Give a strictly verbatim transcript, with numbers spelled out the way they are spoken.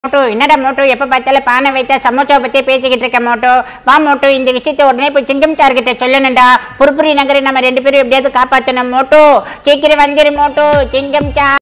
மோட்டு என்னடா மோட்டு எப்ப பார்த்தாலும் பானை வைத்தா சமோசா பத்தி பேசிக்கிட்டு இருக்க மோட்டு. வா மோட்டு, இந்த விஷயத்தை உடனே போய் சிங்கம் சார் கிட்ட சொல்லணும்டா. புறுப்புரி நகரை நம்ம ரெண்டு பேரும் எப்படியாவது காப்பாற்றணும் மோட்டு. சீக்கிரம் வந்துரு மோட்டு. சிங்கம் சார்